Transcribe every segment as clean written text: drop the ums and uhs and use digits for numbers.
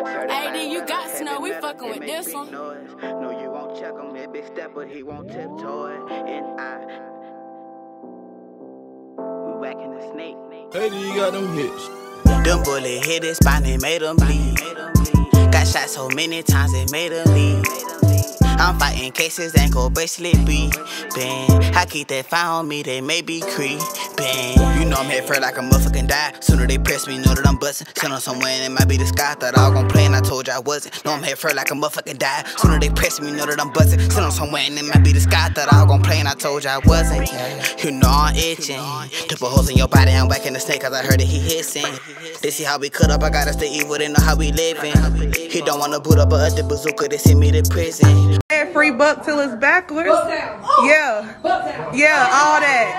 AD, you got to know we fucking with this one. No, you won't check him, that big stepper, he won't tiptoe it. And we whacking the snake. AD, you got them hits. Them bullet hit his spine, it made him bleed. Got shot so many times, it made him leave. I'm fighting cases, ankle bracelet be bang. I keep that fire on me, they may be creeping. You know I'm head first like a motherfucking die. Sooner they press me, know that I'm bustin'. Send on somewhere and it might be the sky. Thought I was gon' play and I told you I wasn't. Know I'm head first like a motherfucking die. Sooner they press me, know that I'm bustin'. Send on somewhere and it might be the sky. Thought I was gon' play and I told you I wasn't. You know I'm itching to put holes in your body, I'm whacking the snake cause I heard that he hissing. They see how we cut up, I gotta stay evil, they know how we living. He don't wanna boot up a bazooka, they send me to prison. Free buck till it's backwards. Yeah. Yeah, all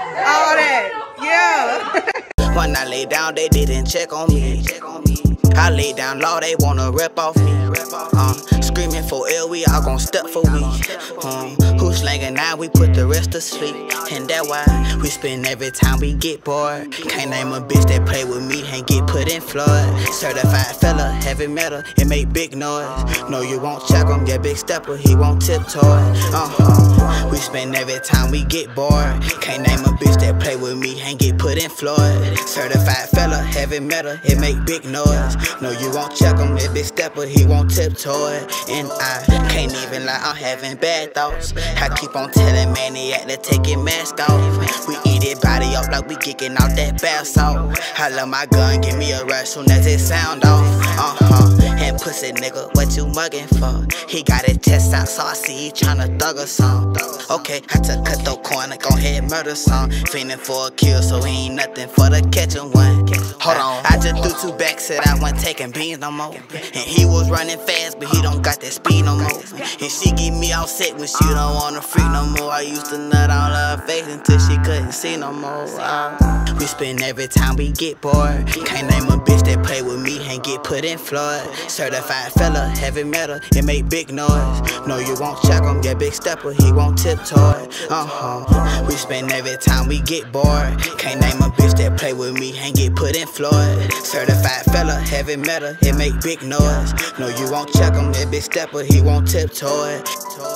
that. Yeah. When I lay down, they didn't check on me. I lay down low, they wanna rip off me. Screaming for ill, we all gon' step for we. Who slangin' now, we put the rest to sleep. And that why we spend every time we get bored. Can't name a bitch that play with me and get put in flood. Certified fella, heavy metal, it make big noise. No, you won't check him, yeah, big stepper, he won't tiptoe. We spend every time we get bored. Can't name a bitch that play with me and get put in flood. Certified fella, heavy metal, it make big noise. No, you won't check him, that big stepper, he won't tiptoe. And I can't even lie, I'm having bad thoughts. I keep on telling Maniac to take his mask off. We eat his body up like we kicking out that bath salt. I love my gun, give me a rush soon as it sound off. And pussy nigga, what you mugging for? He got his chest out, so I see he tryna thug or something. Okay, I took cut the corner, go ahead murder some. Fiending for a kill, so he ain't nothing for the catching one. Hold on, I just threw 2 backs, said I wasn't taking beans no more. And he was running fast, but he don't got that speed no more. And she get me all set when she don't wanna freak no more. I used to nut on her face until she couldn't see no more. We spend every time we get bored. Can't name a bitch that play with me and get put in flood. Certified fella, heavy metal, it make big noise. No, you won't check him, yeah, big stepper, he won't tiptoe. We spend every time we get bored. Can't name a bitch that play with me and get put in flood. Certified fella, heavy metal, it make big noise. No, you won't check him, that big stepper, he won't tiptoe.